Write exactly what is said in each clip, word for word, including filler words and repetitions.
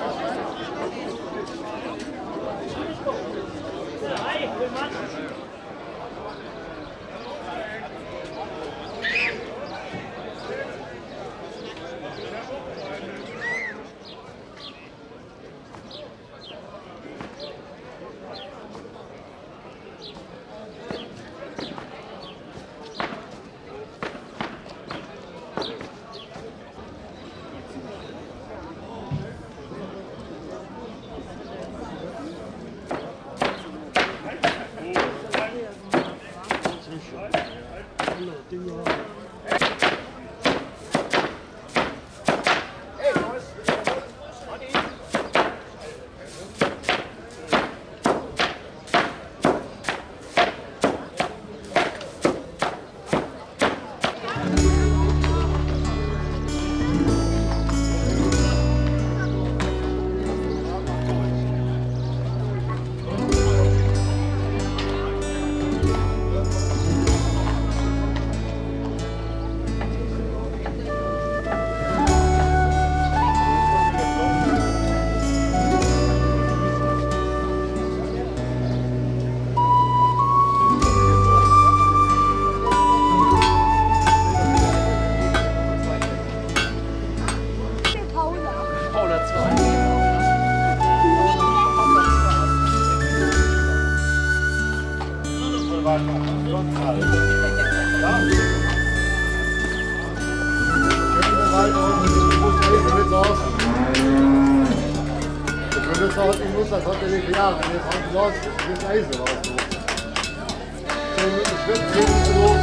Ich muss das heute nicht jagen, jetzt hat es raus, das Eisen raus. zehn Minuten Schritt, zehn Minuten los.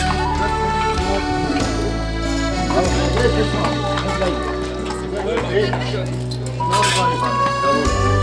Aber jetzt ist noch, das gleich. Nee, das war nicht anders.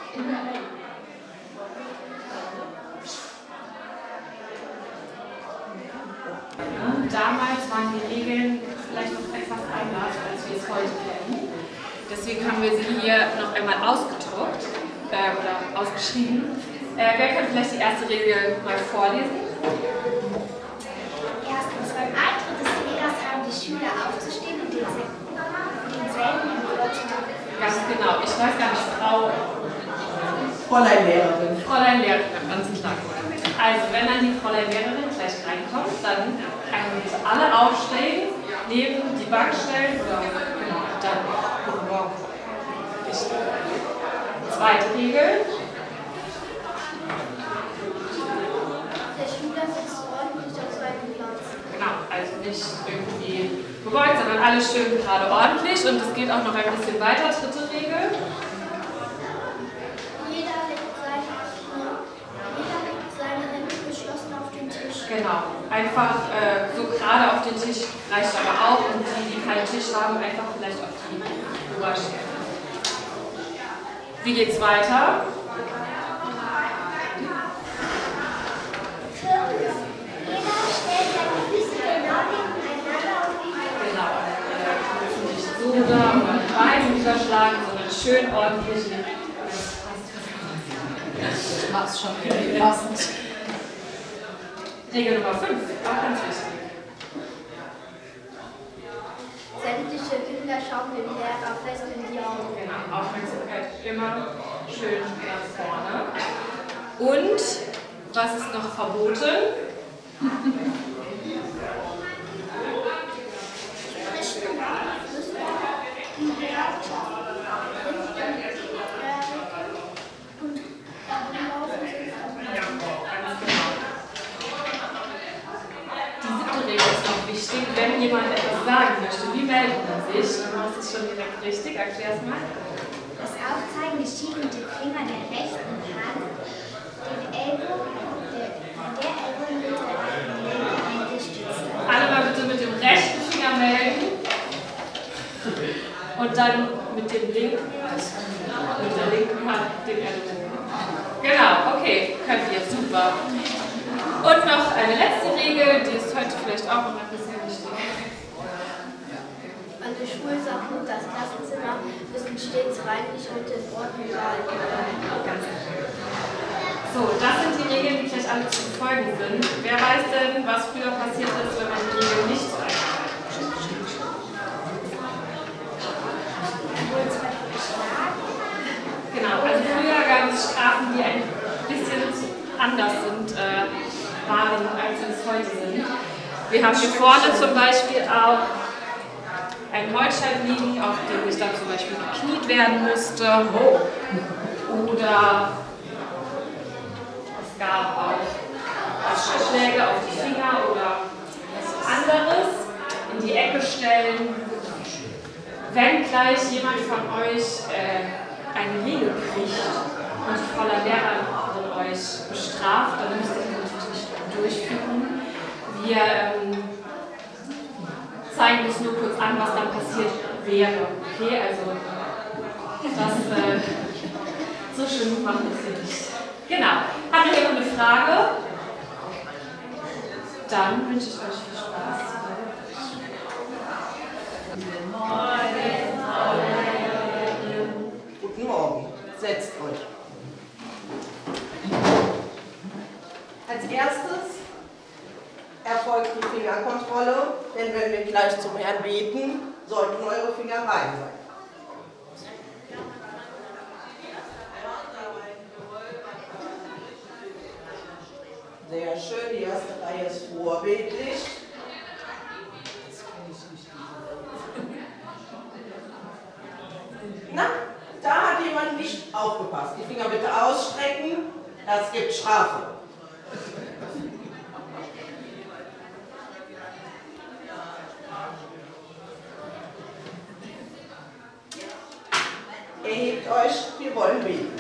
Damals waren die Regeln vielleicht noch etwas anders, als wir es heute kennen. Deswegen haben wir sie hier noch einmal ausgedruckt äh, oder ausgeschrieben. Äh, wer kann vielleicht die erste Regel mal vorlesen? Erstens, beim Eintritt des Lehrers haben die Schüler aufzustehen und denselben in die Wörter zu machen. Ganz genau. Ich weiß gar nicht, Frau... Fräulein Lehrerin. Fräulein Lehrerin, ganz klar. Also, wenn dann die Fräulein Lehrerin gleich reinkommt, dann können bitte alle aufstehen, neben die Bank stellen oder genau, dann guten Morgen. Richtig. Zweite Regel. Der Schüler sitzt ordentlich auf seinem Platz. Genau, also nicht irgendwie gebeugt, sondern alle schön gerade ordentlich. Und es geht auch noch ein bisschen weiter. Dritte Regel. Jeder legt seine, jeder legt seine Hände geschlossen auf den Tisch. Genau, einfach äh, so gerade auf den Tisch reicht aber auch. Und die, die keinen Tisch haben, einfach vielleicht auf die Oberschenkel. Wie geht's weiter? Viertens, jeder stellt seine Füße genau nebeneinander auf die Hände. Genau, äh, nicht so da oder die Beine überschlagen, sondern schön ordentlich. Ich mach's schon passend. Regel Nummer fünf, auch ganz wichtig. Sämtliche Kinder schauen den Lehrer fest in die Augen. Genau, Aufmerksamkeit immer schön nach vorne. Und was ist noch verboten? Sprechen, flüstern, die Bereitschaft, und herumlaufen sind Ja, ganz genau. Die siebte Regel ist noch wichtig, wenn jemand etwas sagen möchte. Wie meldet man sich? Das ist schon direkt richtig. Erklär es mal. Das Aufzeigen geschieht mit dem Finger der rechten Hand, den Ellbogen, der, der Ellbogen mit der linken Hand gestützt. Alle mal bitte mit dem rechten Finger melden. Und dann mit dem linken, mit der linken Hand den Ellbogen. Genau, okay, könnt ihr, super. Und noch eine letzte Regel, die ist heute vielleicht auch noch ein bisschen wichtig. Alle Schulsachen und das Klassenzimmer müssen stets reinlich und in Ordnung gehalten werden. So, das sind die Regeln, die gleich alle zu befolgen sind. Wer weiß denn, was früher passiert ist, wenn man die Regeln nicht einhält? Genau, also früher gab es Strafen, die ein bisschen anders sind, äh, waren, als sie es heute sind. Wir haben hier vorne zum Beispiel auch einen Holzscheit liegen, auf dem ich dann zum Beispiel gekniet werden musste. Oder es gab auch Schläge auf die Finger oder anderes in die Ecke stellen. Wenn gleich jemand von euch äh, eine Regel kriegt und die voller Lehrerin euch bestraft, dann müsst ihr das natürlich nicht durchführen. Wir ähm, zeigen uns nur kurz an, was dann passiert wäre. Okay, also das äh, so schön machen wir es nicht. Genau. Habt ihr hier noch eine Frage? Dann wünsche ich euch viel Spaß. Guten Morgen, setzt euch. Als erstes erfolgt die Fingerkontrolle, denn wenn wir gleich zum Herrn beten, sollten eure Finger rein sein. Sehr schön, die erste Reihe ist vorbildlich. Na, da hat jemand nicht aufgepasst. Die Finger bitte ausstrecken, das gibt Strafe. Erhebt euch, wir wollen beten.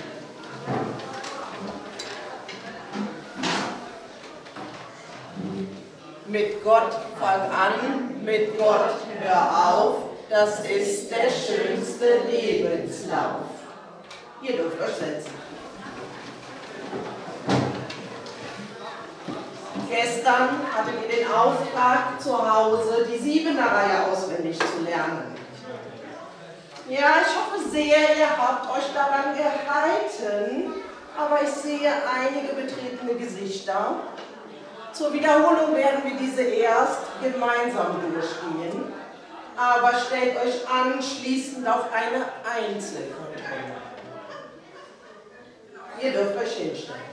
Mit Gott fang an, mit Gott hör auf, das ist der schönste Lebenslauf. Ihr dürft euch setzen. Gestern hattet ihr den Auftrag, zu Hause die Siebener Reihe auswendig zu lernen. Ja, ich hoffe sehr, ihr habt euch daran gehalten, aber ich sehe einige betretene Gesichter. Zur Wiederholung werden wir diese erst gemeinsam durchgehen, aber stellt euch anschließend auf eine Einzelkontrolle. Ihr dürft euch hinstellen.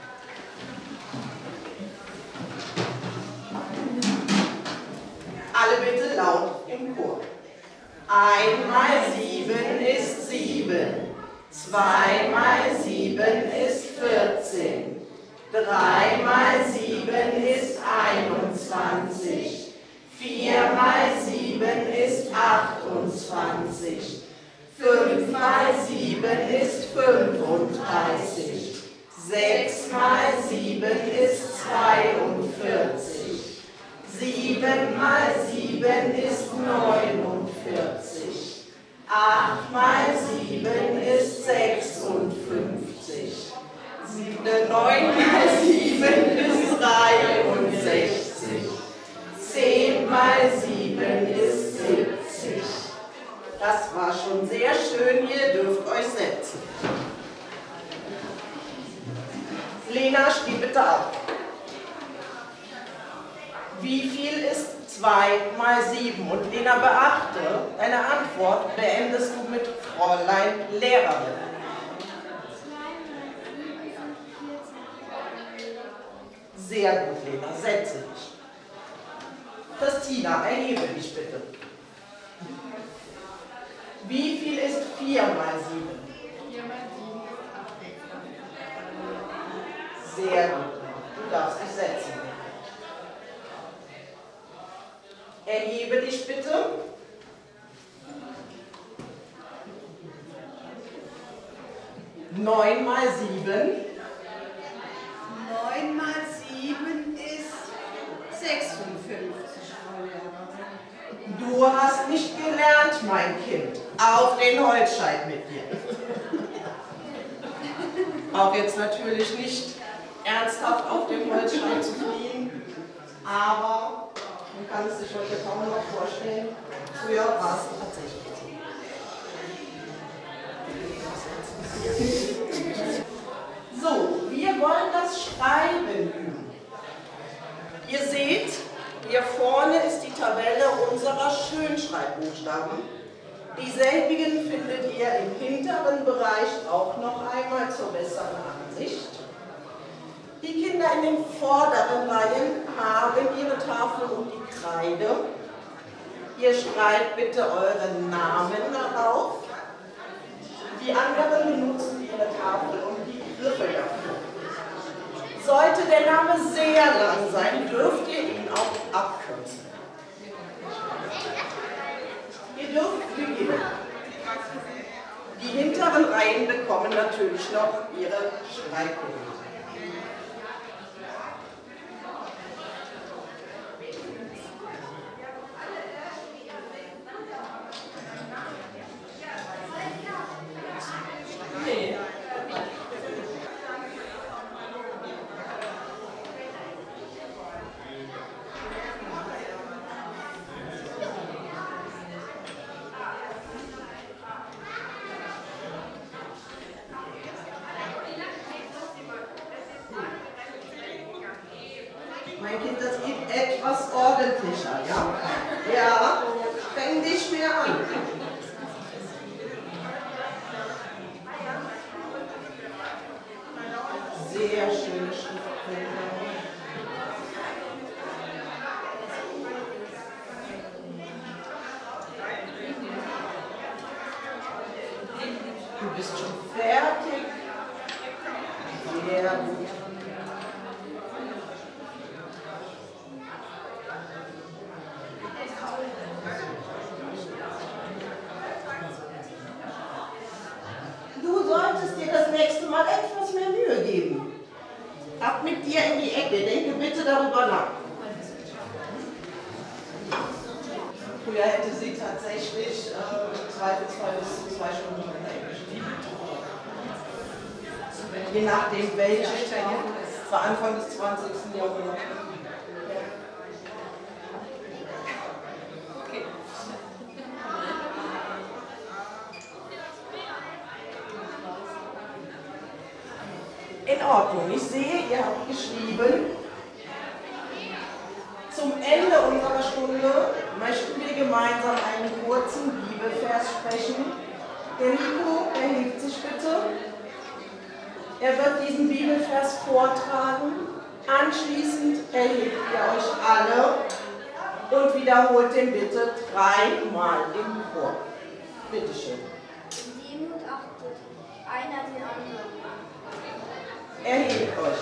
Alle bitte laut im Chor. Ein mal sieben ist sieben, zwei mal sieben ist vierzehn, drei mal sieben ist einundzwanzig, vier mal sieben ist achtundzwanzig, fünf mal sieben ist fünfunddreißig, sechs mal sieben ist zweiundvierzig. Sieben mal sieben ist neunundvierzig. Acht mal sieben ist sechsundfünfzig. Neun mal sieben ist dreiundsechzig. Zehn mal sieben ist siebzig. Das war schon sehr schön, ihr dürft euch setzen. Lena, steh bitte auf. Wie viel ist zwei mal sieben? Und Lena, beachte, deine Antwort beendest du mit Fräulein Lehrerin. Sehr gut, Lena, setze dich. Christina, erhebe dich bitte. Wie viel ist vier mal sieben? vier mal sieben ist acht. Sehr gut, du darfst dich setzen. Erhebe dich bitte. neun mal sieben. neun mal sieben ist sechsundfünfzig, Frau Lehrerin. Du hast nicht gelernt, mein Kind. Auf den Holzscheit mit dir. Auch jetzt natürlich nicht ernsthaft auf dem Holzscheit zu fliehen, aber man kann es sich heute kaum noch vorstellen. Früher war es tatsächlich so. So, wir wollen das Schreiben üben. Ihr seht, hier vorne ist die Tabelle unserer Schönschreibbuchstaben. Dieselbigen findet ihr im hinteren Bereich auch noch einmal zur besseren Ansicht. Die Kinder in den vorderen Reihen haben ihre Tafel und die Kreide. Ihr schreibt bitte euren Namen darauf. Die anderen benutzen ihre Tafel und die Griffe dafür. Sollte der Name sehr lang sein, dürft ihr ihn auch abkürzen. Ihr dürft beginnen. Die hinteren Reihen bekommen natürlich noch ihre Schreibpunkte. Mein Kind, das geht etwas ordentlicher, ja? Ja, streng dich mehr an. Sehr schöne Schriftbilder. Du bist schon fertig. Sehr gut. Du solltest dir das nächste Mal etwas mehr Mühe geben. Ab mit dir in die Ecke, denke bitte darüber nach. Früher hätte sie tatsächlich äh, zweifelsfrei bis zu zwei Stunden in der Ecke stehen. je nachdem welche Stadt, das war Anfang des zwanzigsten Jahrhunderts. In Ordnung, ich sehe, ihr habt geschrieben. Zum Ende unserer Stunde möchten wir gemeinsam einen kurzen Bibelvers sprechen. Der Nico erhebt sich bitte. Er wird diesen Bibelvers vortragen. Anschließend erhebt ihr euch alle und wiederholt den bitte dreimal im Chor. Bitte schön. Demut achtet einer den anderen. Erhebt euch.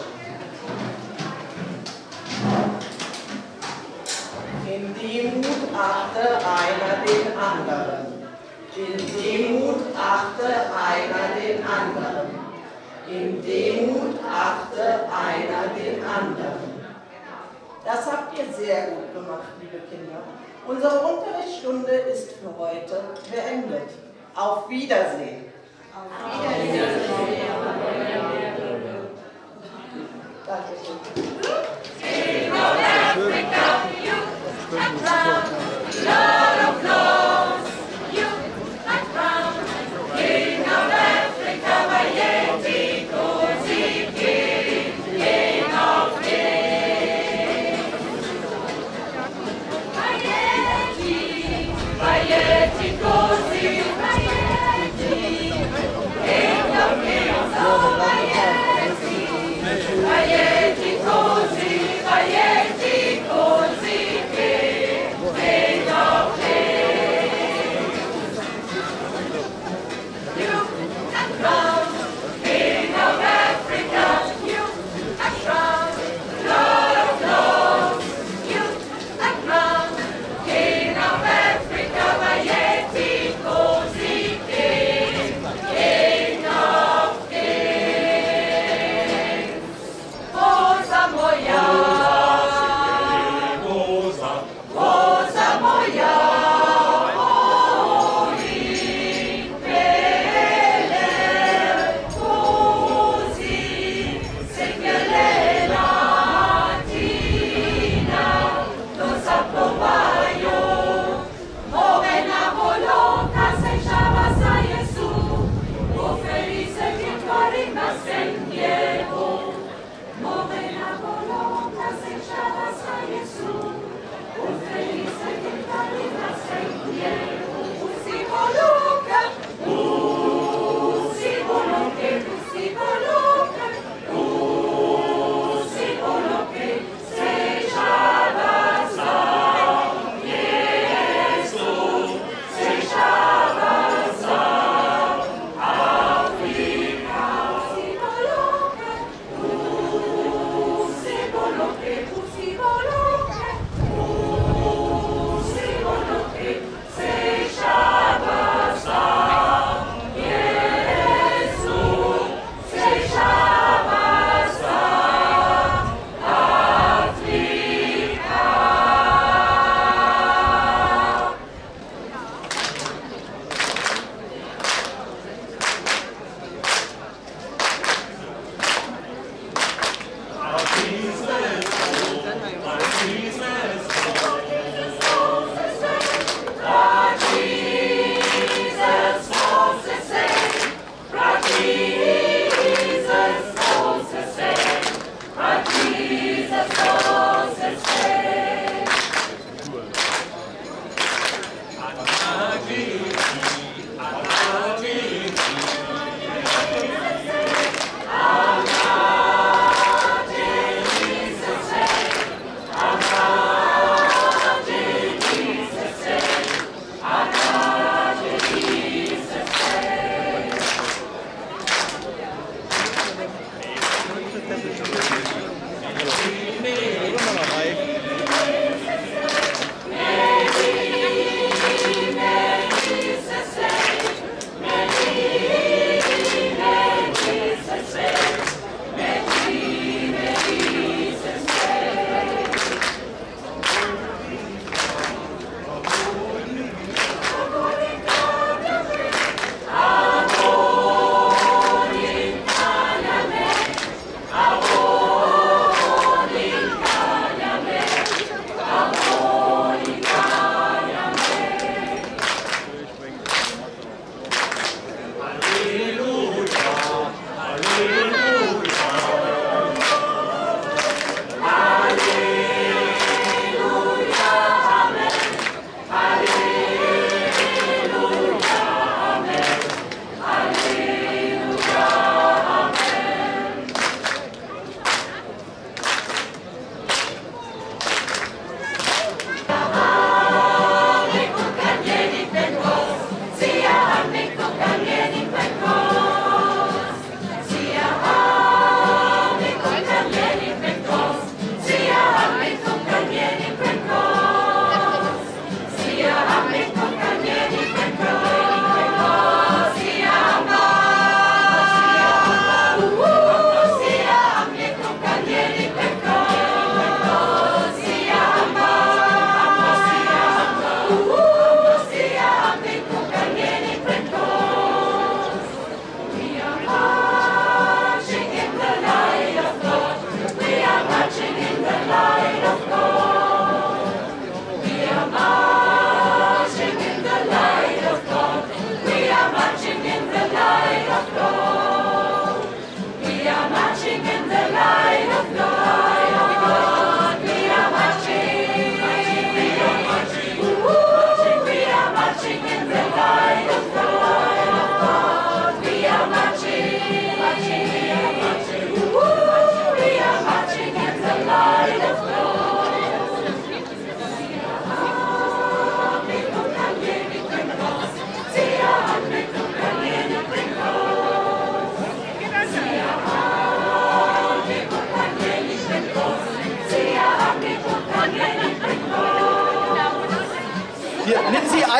In Demut achte einer den anderen. In Demut achte einer den anderen. In Demut achte einer den anderen. Das habt ihr sehr gut gemacht, liebe Kinder. Unsere Unterrichtsstunde ist für heute beendet. Auf Wiedersehen. Auf Wiedersehen. Dankeschön. King of Africa, you are crowned, Lord of Lords, you are crowned, King of Africa, Bayeti Kosi, King, King of Kings. Bayeti, Bayeti Kosi, Bayeti, King of Kings, oh Bayeti, Bayeti Kosi.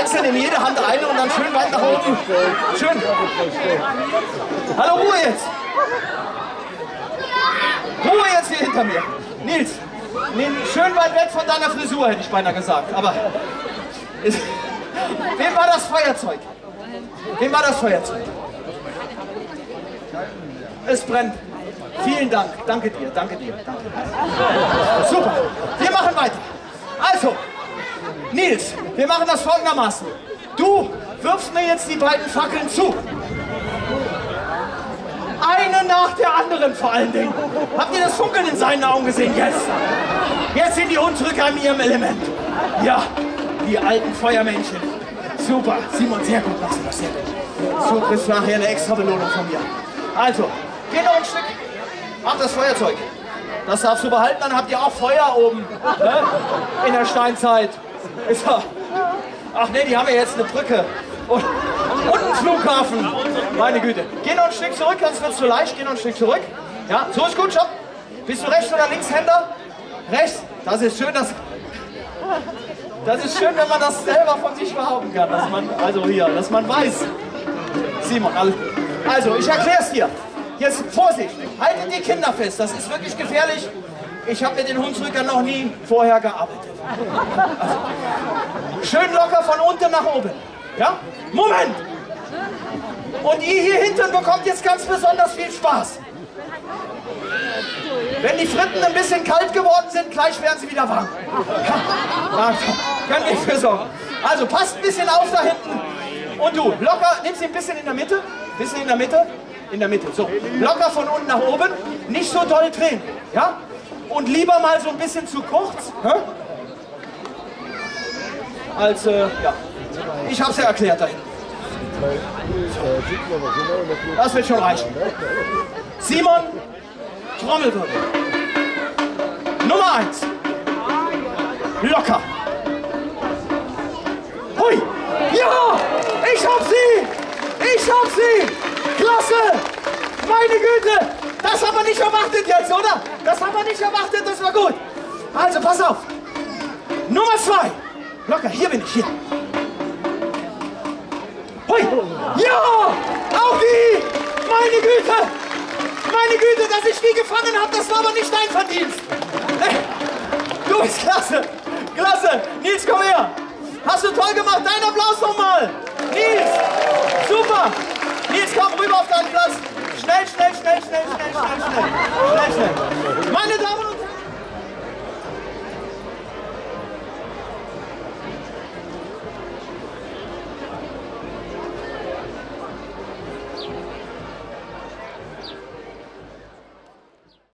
einzeln in jede Hand eine und dann schön weit nach oben. Schön. Hallo, Ruhe jetzt. Ruhe jetzt hier hinter mir. Nils, nehm schön weit weg von deiner Frisur, hätte ich beinahe gesagt. Aber ist, wem war das Feuerzeug? Wem war das Feuerzeug? Es brennt. Vielen Dank. Danke dir, danke dir. Danke dir. Super. Wir machen weiter. Also, Nils, wir machen das folgendermaßen. Du wirfst mir jetzt die beiden Fackeln zu. Eine nach der anderen vor allen Dingen. Habt ihr das Funkeln in seinen Augen gesehen? Yes. Jetzt sind die Hundrücker in ihrem Element. Ja, die alten Feuermännchen. Super. Simon, sehr gut. Machst du das sehr gut. So kriegst du nachher eine extra Belohnung von mir. Also, geh noch ein Stück. Mach das Feuerzeug. Das darfst du behalten, dann habt ihr auch Feuer oben. Ne? In der Steinzeit. Ist ja, ach nee, die haben ja jetzt eine Brücke. Und, und einen Flughafen. Meine Güte. Geh noch ein Stück zurück, sonst wird es zu leicht. Geh noch ein Stück zurück. Ja, so ist gut, stopp. Bist du Rechts- oder Linkshänder? Rechts. Das ist schön, dass... Das ist schön, wenn man das selber von sich behaupten kann. Dass man, also hier, dass man weiß. Simon, also ich erkläre es dir. Jetzt Vorsicht, haltet die Kinder fest, das ist wirklich gefährlich. Ich habe mit den Hunsrückern noch nie vorher gearbeitet. Also, schön locker von unten nach oben. Ja? Moment! Und ihr hier hinten bekommt jetzt ganz besonders viel Spaß. Wenn die Fritten ein bisschen kalt geworden sind, gleich werden sie wieder warm. Ja, können wir für sorgen. Also passt ein bisschen auf da hinten. Und du, locker, nimm sie ein bisschen in der Mitte. Bisschen in der Mitte. In der Mitte, so. Locker von unten nach oben. Nicht so doll drehen. Ja? Und lieber mal so ein bisschen zu kurz. Hä? Als, äh, ja. Ich hab's ja erklärt da hinten. Das wird schon reichen. Simon, Trommelwirbel. Nummer eins. Locker. Hui. Ja, ich hab sie. Ich hab sie. Klasse. Meine Güte. Das haben wir nicht erwartet jetzt, oder? Das haben wir nicht erwartet, das war gut. Also, pass auf. Nummer zwei. Locker, hier bin ich, hier. Hui. Ja, auch die. Meine Güte. Meine Güte, dass ich die gefangen habe, das war aber nicht dein Verdienst. Du bist klasse. Klasse. Nils, komm her. Hast du toll gemacht. Dein Applaus nochmal. Nils. Super. Nils, komm rüber auf deinen Platz. Schnell, schnell, schnell, schnell, schnell, schnell, schnell. Schnell, schnell.